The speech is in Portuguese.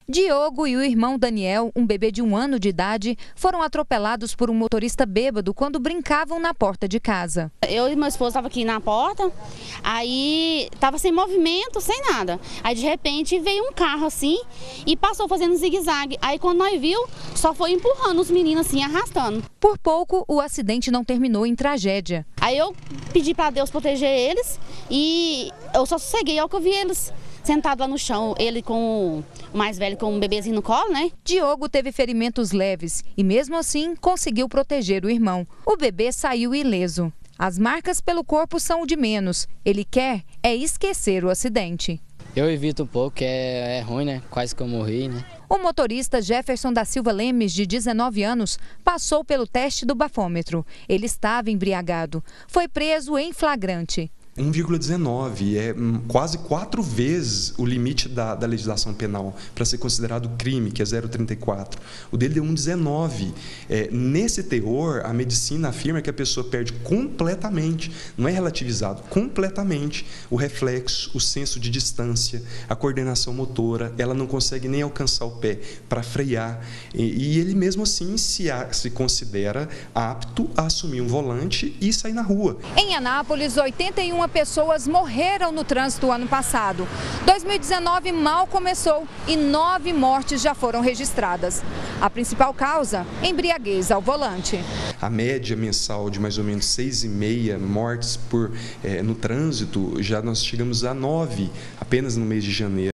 Diogo e o irmão Daniel, um bebê de 1 ano de idade, foram atropelados por um motorista bêbado quando brincavam na porta de casa. Eu e meu esposo estavam aqui na porta, aí estava sem movimento, sem nada. Aí de repente veio um carro assim e passou fazendo zigue-zague. Aí quando nós viu, só foi empurrando os meninos assim, arrastando. Por pouco, o acidente não terminou em tragédia. Aí eu pedi para Deus proteger eles e eu só sosseguei ao que eu vi eles sentado lá no chão, ele com o mais velho com um bebezinho no colo, né? Diogo teve ferimentos leves e mesmo assim conseguiu proteger o irmão. O bebê saiu ileso. As marcas pelo corpo são o de menos. Ele quer esquecer o acidente. Eu evito um pouco, que é ruim, né? Quase que eu morri, né? O motorista Jefferson da Silva Lemes, de 19 anos, passou pelo teste do bafômetro. Ele estava embriagado. Foi preso em flagrante. 1,19 é quase 4 vezes o limite da legislação penal para ser considerado crime, que é 0,34. O dele deu 1,19. Nesse teor, a medicina afirma que a pessoa perde completamente, não é relativizado, completamente o reflexo, o senso de distância, a coordenação motora, ela não consegue nem alcançar o pé para frear. E ele mesmo assim se considera apto a assumir um volante e sair na rua. Em Anápolis, 81 pessoas morreram no trânsito ano passado. 2019 mal começou e 9 mortes já foram registradas. A principal causa, embriaguez ao volante. A média mensal de mais ou menos 6,5 mortes no trânsito, já nós chegamos a 9 apenas no mês de janeiro.